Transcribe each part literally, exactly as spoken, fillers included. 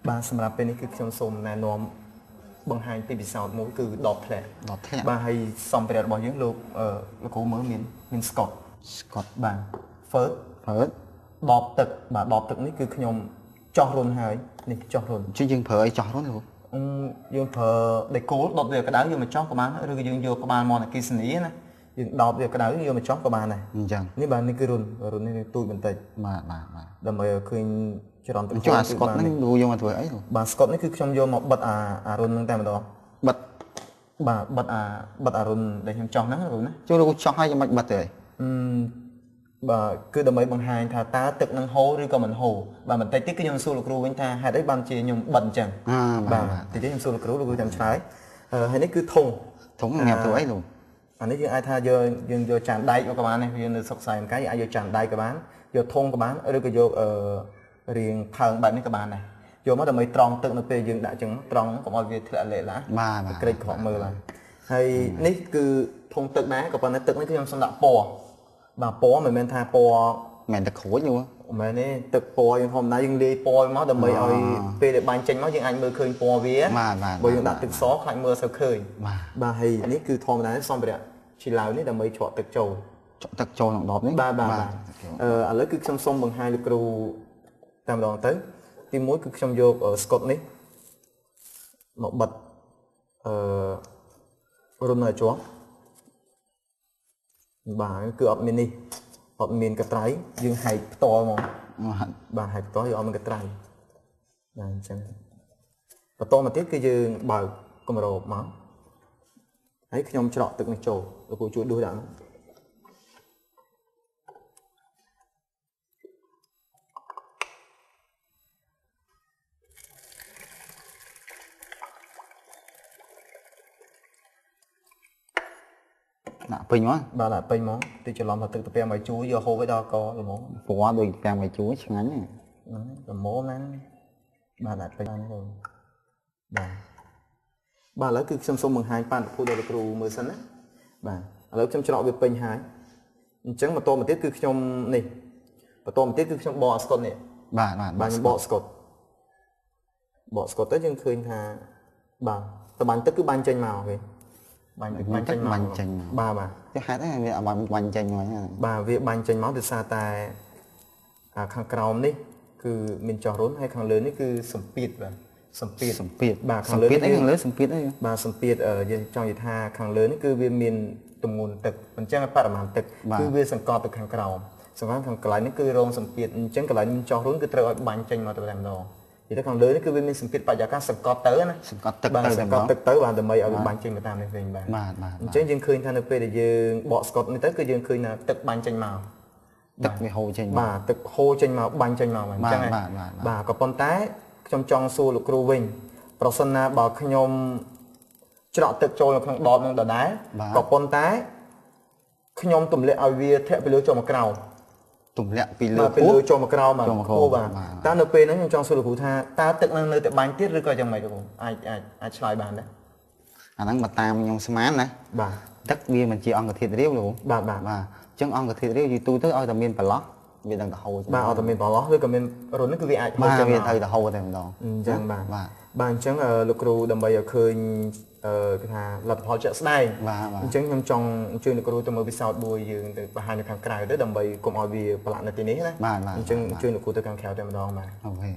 បាទសម្រាប់ពេលនេះគឺខ្ញុំសូមណែនាំបង្ហាញពីពិសោធន៍មួយគឺដបធ្លាក់ដបធ្លាក់បាទហើយសម្ភារៈរបស់យើងលោកអឺលោកគ្រូមើលមានមានស្កុតស្កុតបាទ First First ដបទឹកបាទដបទឹកនេះគឺខ្ញុំចោះរុនហើយនេះចោះរុនជិះយើងប្រើអីចោះរុនលោកអឺយើងប្រើដេកូលដបវាក្តៅយើងមកចោះក៏បានឬក៏យើងយកក្បាលមនអគិសនីណាយើងដបវាក្តៅយកមកចោះក៏បានដែរអញ្ចឹងនេះបាទនេះគឺរុនរុននេះទូចបន្តិចបាទបាទបាទដើម្បីឲ្យឃើញច្រន្តទឹកចូលអាស្កុតនេះលោកយកមកធ្វើអីលោកបាទស្កុតនេះគឺខ្ញុំយកមកបិទអាអារុនហ្នឹងតែម្ដងបិទបាទបិទអាបិទអារុនដែលខ្ញុំចោះហ្នឹងលោកណាចូលលោកចោះឲ្យយ៉ាងម៉េចបិទទេអឺបាទគឺដើម្បីបង្ហាញថាតើទឹកនឹងហូរឬក៏មិនហូរបាទបន្តិចទៀតគឺខ្ញុំសួរលោកគ្រូវិញថាហេតុអីបានជាខ្ញុំបិទអញ្ចឹងបាទតិចទៀតខ្ញុំសួរលោកគ្រូលោកគ្រូចាំឆ្លើយហើយនេះគឺធុងធុងញ៉ាំធ្វើអីលោកអានេះយើងអាចថាយកយើងយកចានដែកមកក៏បានដែរយើងនៅសុកសាយមកកាយអាចយកចានដែកក៏បានយកធុងក៏បានឬក៏យកអឺរៀងផើងបែបនេះក៏បានដែរយកមកដើម្បីត្រង់ទឹកនៅពេលយើងដាក់ចឹងត្រង់កុំឲ្យវាធ្លាក់លេខឡាបាទក្រិចក្រក់មើលបាទហើយនេះគឺធុងទឹកដែរក៏ប៉ុន្តែទឹកនេះគឺខ្ញុំសម្រាប់ពណ៌បាទពណ៌មិនមែនថាពណ៌មិនមែនទឹកក្រួចនោះមិនមែនទេទឹកពណ៌យើងធម្មតាយើងលាយពណ៌មកដើម្បីឲ្យពេលដែលបាញ់ចេញមកយើងអាចមើលឃើញពណ៌វាបើយើងដាក់ទឹកសខ្លាចមើលសូវឃើញបាទហើយនេះគឺធម្មតាសម្ភារៈឈីឡៅនេះដើម្បីច្រកទឹកចូលច្រកទឹកចូលក្នុងដបនេះបាទបាទអឺឥឡូវគឺខ្ញុំសូមបង្ហាញលោកគ្រូតែម្ដងទៅទីមួយគឺខ្ញុំយកស្កុតនេះមកបិទអឺរុនឲ្យជាប់បាទគឺអត់មាននេះអត់មានកត្រៃយើងហែកផ្ទាល់ហ្មងបាទហែកផ្ទាល់យើងអត់មានកត្រៃបាទអញ្ចឹងបន្តមកទៀតគឺយើងបើកគម្របមកហើយខ្ញុំច្រកទឹកនេះចូលលោកគ្រូជួយដួសដាក់មកដាក់ពេញមកបាទដាក់ពេញមកទីច្រឡំថាទឹកទៅពាំងឲ្យជួយយកហូបឲ្យដល់កល្មមពណ៌ដូចពាំងឲ្យជួយឆ្ងាញ់ហ្នឹងល្មមណាស់បាទដាក់ពេញហ្នឹងបាទបាទឥឡូវគឺខ្ញុំសូមបង្ហាញបានពូដល់លោកគ្រូមើលសិនណាបាទឥឡូវខ្ញុំច្រកវាពេញហើយអញ្ចឹងបន្តមកទៀតគឺខ្ញុំនេះបន្តមកទៀតគឺខ្ញុំបកស្កុតនេះបាទបាទបាទខ្ញុំបកស្កុតបកស្កុតទៅយើងឃើញថាបាទតបាញ់ទឹកគឺបាញ់ចេញមកគេបាញ់បាញ់ចេញមកបាញ់ចេញបាទបាទតែហេតុអីវាបាញ់ចេញមកបាទវាបាញ់ចេញមកដោយសារតែខាងក្រោមនេះគឺមានចោះរុនហើយខាងលើនេះគឺសម្ពាធបាទសម្ពាធសម្ពាធបាទខាងលើនេះខាងលើសម្ពាធអីបាទសម្ពាធយើងចង់និយាយថាខាងលើនេះគឺវាមានទម្ងន់ទឹកអញ្ចឹងបរិមាណទឹកគឺវាសង្កត់ទៅខាងក្រោមសង្កត់ខាងកន្លែងនេះគឺរងសម្ពាធអញ្ចឹងកន្លែងមានចោះរុនគឺត្រូវឲ្យបាញ់ចេញមកទៅតែម្ដងនិយាយទៅខាងលើនេះគឺវាមានសម្ពាធបរិយាកាសសង្កត់ទៅណាសង្កត់ទឹកទៅសង្កត់ទឹកទៅបាទដើម្បីឲ្យវាបាញ់ចេញទៅតាមនេះវិញបាទបាទបាទអញ្ចឹងយើងឃើញថានៅពេលដែលយើងបកស្កុតនេះទៅគឺយើងឃើញថាទឹកបាញ់ចេញមកទឹកវាហូរចេញបាទទឹកហូរចេញមកបាញ់ចេញមកអញ្ចឹងបាទបាទក៏ប៉ុន្តែខ្ញុំចង់សួរលោកគ្រូវិញប្រសិនណាបើខ្ញុំច្រកទឹកចូលនៅក្នុងដបនឹងដដែលក៏ប៉ុន្តែខ្ញុំទម្លាក់ឲ្យវាធាក់ពីលើចូលមកក្រោមទម្លាក់ពីលើពីលើចូលមកក្រោមបាទគូបាទតើនៅពេលហ្នឹងខ្ញុំចង់សួរលោកគ្រូថាតើទឹកនឹងនៅតែបាញ់ទៀតឬក៏យ៉ាងម៉េចលោកគ្រូអាចអាចអាចឆ្លើយបានដែរអាហ្នឹងមកតាមខ្ញុំស្មានណាបាទទឹកវាមិនជាអង្គធាតុរាវលោកបាទបាទបាទអញ្ចឹងអង្គធាតុរាវយូរទូទៅឲ្យតែមានប្រឡោះវាដឹងតែហូរបាទឲ្យតែមានប្រឡោះឬក៏មានរុននេះគឺវាអាចហូរចេញវាត្រូវតែហូរតែម្ដងអញ្ចឹងបាទបាទបាទអញ្ចឹងលោកគ្រូដើម្បីឲ្យឃើញអឺគេថាលទ្ធផលជាក់ស្ដែងអញ្ចឹងខ្ញុំចង់អញ្ជើញលោកគ្រូទៅមើលពិសោធន៍មួយយើងទៅបង្ហាញនៅខាងក្រៅទៅដើម្បីកុំឲ្យវាប្រឡាក់នៅទីនេះណាអញ្ចឹងអញ្ជើញលោកគ្រូទៅខាងក្រៅតែម្ដងបាទអូខេ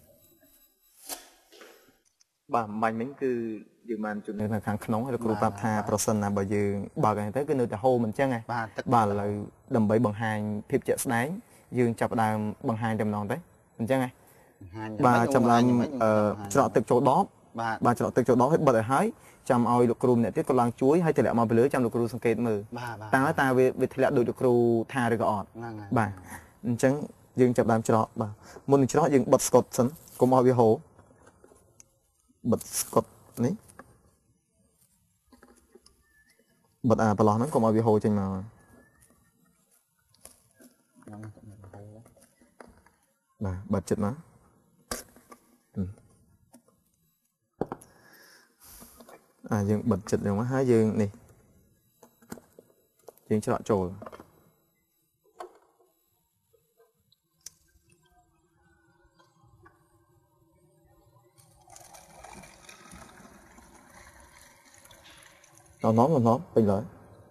បាទបាញ់មិញគឺយើងបានជួននៅខាងក្នុងហើយលោកគ្រូប្រាប់ថាប្រសិនណាបើយើងបើកហ្នឹងទៅគឺនៅតែហូរមិនអញ្ចឹងហ៎បាទឥឡូវដើម្បីបង្ហាញភាពជាក់ស្ដែងយើងចាប់ផ្ដើមបង្ហាញតែម្ដងទៅអញ្ចឹងហ៎បាទចាំឡើងច្រកទឹកចូលដបបាទច្រកទឹកចូលដបឲ្យបិទឲ្យហើយចាំឲ្យលោកគ្រូម្នាក់ទៀតក៏ឡើងជួយហើយធ្លាក់មកពីលើចាំលោកគ្រូសង្កេតមើលតើតើវាវាធ្លាក់ដូចលោកគ្រូថាឬក៏អត់បាទអញ្ចឹងយើងចាប់ដើមច្រកបាទមុននឹងច្រកយើងបិទស្កុតសិនកុំឲ្យវាហូរបិទស្កុតនេះបិទអាប្រឡោះហ្នឹងកុំឲ្យវាហូរចេញមកបាទបិទចិត្តមកអាយើងបិទចិត្តហ្នឹងមកហើយយើងនេះយើងច្រកចូលเอาน้อมเอาน้อมเป็นเลย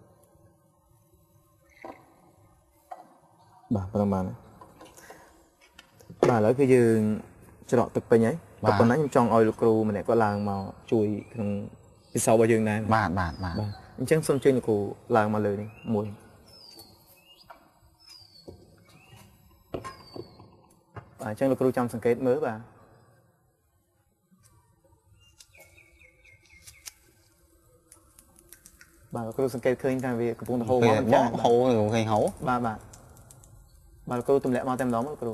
บ่าประมาณนั้นบ่าแล้วคือยืนจะดอกตึกไปไงแต่ตอนนั้นยังจองออยลูกครูมันเนี่ยก็ลางมาช่วยทางที่เสาบยืนได้บาทบาทบาทยังจังส้มเจนลูกครูลางมาเลยนี่มวยบ่าจังลูกครูจำสังเกตมือบ่าบ่าลูกครูสังเกตเคยทางวีกระปุกตะโฮมมองโฮเคยโฮบ่าบ่าบ่าลูกครูตุ่มแหลมมาเต็มล้อมลูกครู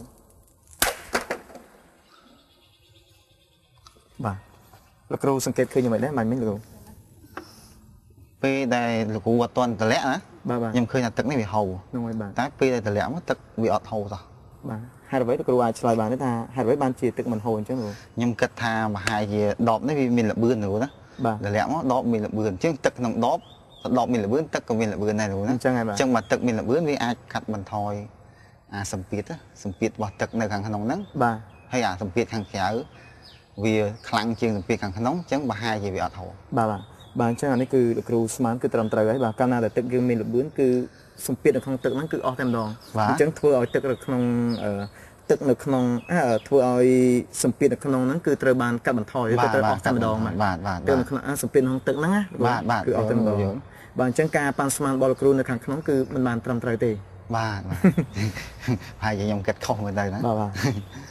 บ่าลูกครูสังเกตเคยยังไงได้มันไม่รู้ไปได้ลูกครูวัดตอนตะเละนะบ่าบ่ายังเคยนัดตึกนี่bị hầuแต่ไปได้ตะเละมันตึกbị ọt hầuต่อบ่าhai đứa vậyลูกครูอาชลายบ้านนี่ท่าhai đứa vậyบ้านจีตึกมันโหนจังรู้ยังกระทามาhai gì đọpนี่มีละเบือนรู้นะตะเละมันดอกมีละเบือนจังตึกน้องดอกดอกมีละเบือนตึกก็มีละเบือนnàyรู้นะจังไงบ่าจังมาตึกมีละเบือนวิอาขัดบันทอยอ่าสัมปีดอะสัมปีดว่าตึกในข้างขนมนั้นบ่าให้อ่าสัมปีดข้างแขวvì khăn chiên từ việc càng nóng chẳng bà hai gì bị ọt hậu bà bà bà chẳng là cáiลูกครูสมานคือตรำตรายbàการนาแต่ตึกคือมีระเบือนคือสมเปียในข้างตึกนั้นคือออกเต็มดองจังทั่วเอาตึกในข้างตึกในข้างอ่าทั่วเอาสมเปียในข้างนั้นคือตระบานกับบรรทอยคือตระออกเต็มดองมาตึกในข้างสมเปียในข้างตึกนั้นนะคือออกเต็มดองบางจังการปานสมานบอลลูกครูในข้างนั้นคือมันบานตรำตรายตี bà hai chị nhung kịch không bên đây đó bà bà